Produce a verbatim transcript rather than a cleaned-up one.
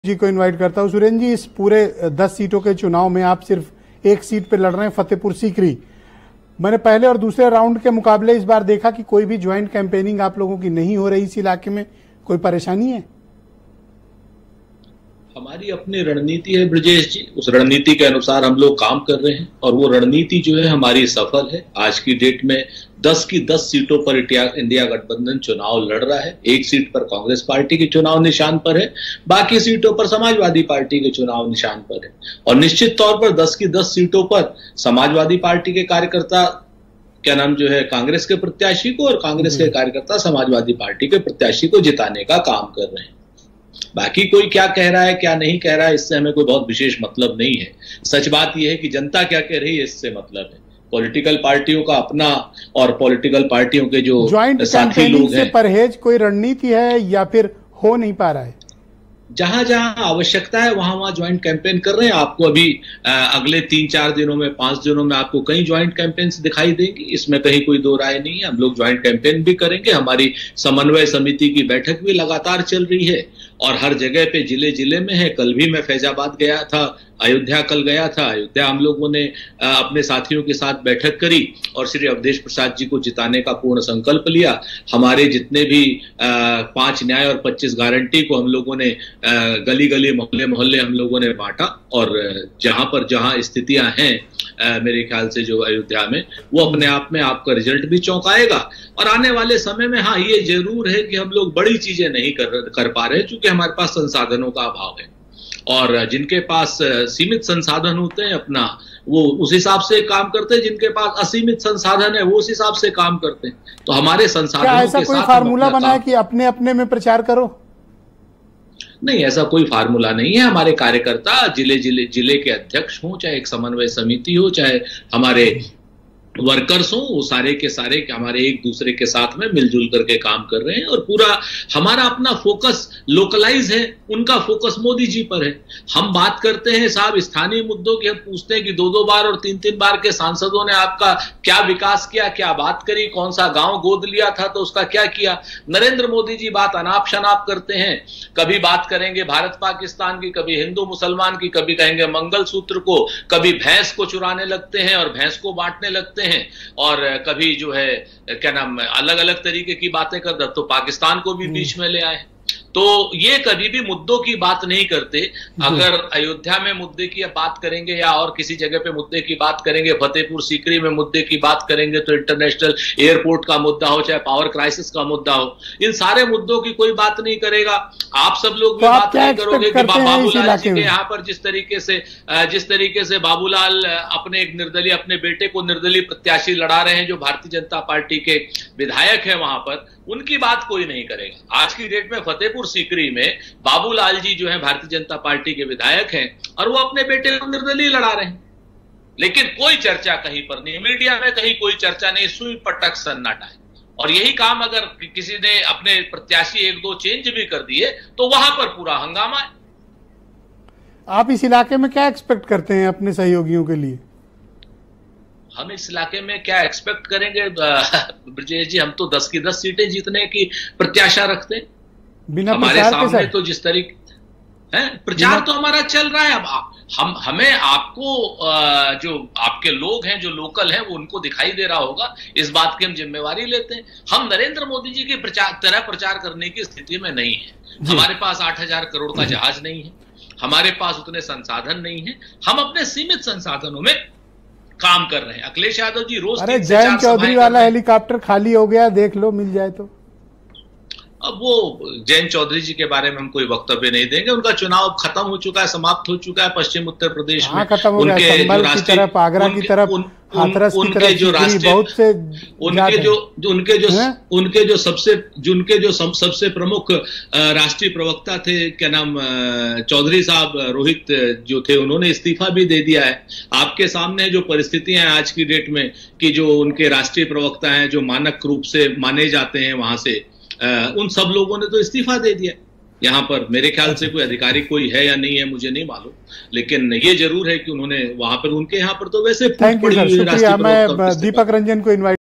जी को इनवाइट करता हूं। सुरेंद्र जी, इस पूरे दस सीटों के चुनाव में आप सिर्फ एक सीट पे लड़ रहे हैं, फतेहपुर सीकरी। मैंने पहले और दूसरे राउंड के मुकाबले इस बार देखा कि कोई भी ज्वाइंट कैंपेनिंग आप लोगों की नहीं हो रही इस इलाके में। कोई परेशानी है? हमारी अपनी रणनीति है ब्रजेश जी, उस रणनीति के अनुसार हम लोग काम कर रहे हैं और वो रणनीति जो है हमारी सफल है। आज की डेट में दस की दस सीटों पर इंडिया गठबंधन चुनाव लड़ रहा है। एक सीट पर कांग्रेस पार्टी के चुनाव निशान पर है, बाकी सीटों पर समाजवादी पार्टी के चुनाव निशान पर है। और निश्चित तौर पर दस की दस सीटों पर समाजवादी पार्टी के कार्यकर्ता क्या नाम जो है कांग्रेस के प्रत्याशी को और कांग्रेस के कार्यकर्ता समाजवादी पार्टी के प्रत्याशी को जिताने का काम कर रहे हैं। बाकी कोई क्या कह रहा है क्या नहीं कह रहा है इससे हमें कोई बहुत विशेष मतलब नहीं है। सच बात यह है कि जनता क्या कह रही है इससे मतलब है। पॉलिटिकल पार्टियों का अपना और पॉलिटिकल पार्टियों के जो साथी लोग हैं, परहेज कोई रणनीति है या फिर हो नहीं पा रहा है? जहां जहां आवश्यकता है वहां वहां ज्वाइंट कैंपेन कर रहे हैं। आपको अभी आ, अगले तीन चार दिनों में पांच दिनों में आपको कई ज्वाइंट कैंपेन्स दिखाई देंगी, इसमें कहीं कोई दो राय नहीं है। हम लोग ज्वाइंट कैंपेन भी करेंगे। हमारी समन्वय समिति की बैठक भी लगातार चल रही है और हर जगह पे जिले जिले में है। कल भी मैं फैजाबाद गया था, अयोध्या कल गया था। अयोध्या हम लोगों ने अपने साथियों के साथ बैठक करी और श्री अवधेश प्रसाद जी को जिताने का पूर्ण संकल्प लिया। हमारे जितने भी पांच न्याय और पच्चीस गारंटी को हम लोगों ने गली गली मोहल्ले मोहल्ले हम लोगों ने बांटा और जहां पर जहां स्थितियां हैं मेरे ख्याल से जो अयोध्या में, वो अपने आप में आपका रिजल्ट भी चौंकाएगा। और आने वाले समय में हाँ ये जरूर है कि हम लोग बड़ी चीजें नहीं कर कर पा रहे क्योंकि हमारे पास संसाधनों का अभाव है और जिनके पास सीमित संसाधन होते हैं अपना वो उस हिसाब से काम करते हैं, जिनके पास असीमित संसाधन है वो उस हिसाब से काम करते हैं। तो हमारे संसाधनों ऐसा के कोई साथ फार्मूला बना है कि अपने अपने में प्रचार करो? नहीं, ऐसा कोई फार्मूला नहीं है। हमारे कार्यकर्ता जिले जिले जिले के अध्यक्ष हों, चाहे एक समन्वय समिति हो, चाहे हमारे वर्कर्स हों, वो सारे के सारे हमारे एक दूसरे के साथ में मिलजुल करके काम कर रहे हैं और पूरा हमारा अपना फोकस लोकलाइज है, उनका फोकस मोदी जी पर है। हम बात करते हैं साहब स्थानीय मुद्दों की, हम पूछते हैं कि दो दो बार और तीन तीन बार के सांसदों ने आपका क्या विकास किया, क्या बात करी, कौन सा गांव गोद लिया था तो उसका क्या किया। नरेंद्र मोदी जी बात अनाप शनाप करते हैं, कभी बात करेंगे भारत पाकिस्तान की, कभी हिंदू मुसलमान की, कभी कहेंगे मंगलसूत्र को, कभी भैंस को चुराने लगते हैं और भैंस को बांटने लगते हैं और कभी जो है क्या नाम अलग अलग तरीके की बातें कर तो पाकिस्तान को भी बीच में ले आए। तो ये कभी भी मुद्दों की बात नहीं करते। अगर अयोध्या में मुद्दे की बात करेंगे या और किसी जगह पे मुद्दे की बात करेंगे, फतेहपुर सीकरी में मुद्दे की बात करेंगे तो इंटरनेशनल एयरपोर्ट का मुद्दा हो चाहे पावर क्राइसिस का मुद्दा हो, इन सारे मुद्दों की कोई बात नहीं करेगा। आप सब लोग भी तो बात नहीं करोगे कि बाबूलाल जी के यहाँ पर जिस तरीके से जिस तरीके से बाबूलाल अपने एक निर्दलीय अपने बेटे को निर्दलीय प्रत्याशी लड़ा रहे हैं जो भारतीय जनता पार्टी के विधायक है, वहां पर उनकी बात कोई नहीं करेगा। आज की डेट में फतेहपुर सीकरी में बाबूलाल जी जो है भारतीय जनता पार्टी के विधायक हैं और वो अपने बेटे को निर्दलीय लड़ा रहे हैं, लेकिन कोई चर्चा कहीं पर नहीं, मीडिया में कहीं कोई चर्चा नहीं, सुई पटक सन्नाटा है। और यही काम अगर किसी ने अपने प्रत्याशी एक दो चेंज भी कर दिए तो वहां पर पूरा हंगामा है। आप इस इलाके में क्या एक्सपेक्ट करते हैं अपने सहयोगियों के लिए? हम इस इलाके में क्या एक्सपेक्ट करेंगे ब्रजेश जी, हम तो दस की दस सीटें जीतने की प्रत्याशा रखते हैं। बिना हमारे सामने तो जिस तरीके है प्रचार तो हमारा चल रहा है। अब हम हमें आपको जो आपके लोग हैं जो लोकल हैं वो उनको दिखाई दे रहा होगा, इस बात की हम जिम्मेवारी लेते हैं। हम नरेंद्र मोदी जी के प्रचार तरह प्रचार करने की स्थिति में नहीं है। हमारे पास आठ हजार करोड़ का जहाज नहीं है, हमारे पास उतने संसाधन नहीं है, हम अपने सीमित संसाधनों में काम कर रहे हैं। अखिलेश यादव जी रोज अरे जयंत चौधरी वाला हेलीकॉप्टर खाली हो गया, देख लो मिल जाए तो। अब वो जयंत चौधरी जी के बारे में हम कोई वक्तव्य नहीं देंगे। उनका चुनाव खत्म हो चुका है, समाप्त हो चुका है पश्चिम उत्तर प्रदेश में। खत्म हो गया, संभल की तरफ, आगरा की तरफ, हाथरस की तरफ, जो राष्ट्रीय बहुत से उनके जो उनके जो उनके जो सबसे उनके जो सबसे प्रमुख राष्ट्रीय प्रवक्ता थे क्या नाम चौधरी साहब रोहित जो थे, उन्होंने इस्तीफा भी दे दिया है। आपके सामने जो परिस्थितियां हैं आज की डेट में कि जो उनके राष्ट्रीय प्रवक्ता हैं जो मानक रूप से माने जाते हैं वहां से, उन सब लोगों ने तो इस्तीफा दे दिया। यहाँ पर मेरे ख्याल से कोई अधिकारी कोई है या नहीं है मुझे नहीं मालूम, लेकिन ये जरूर है कि उन्होंने वहां पर उनके यहाँ पर तो वैसे थैंक यू सर, शुक्रिया। मैं दीपक रंजन को इनवाइट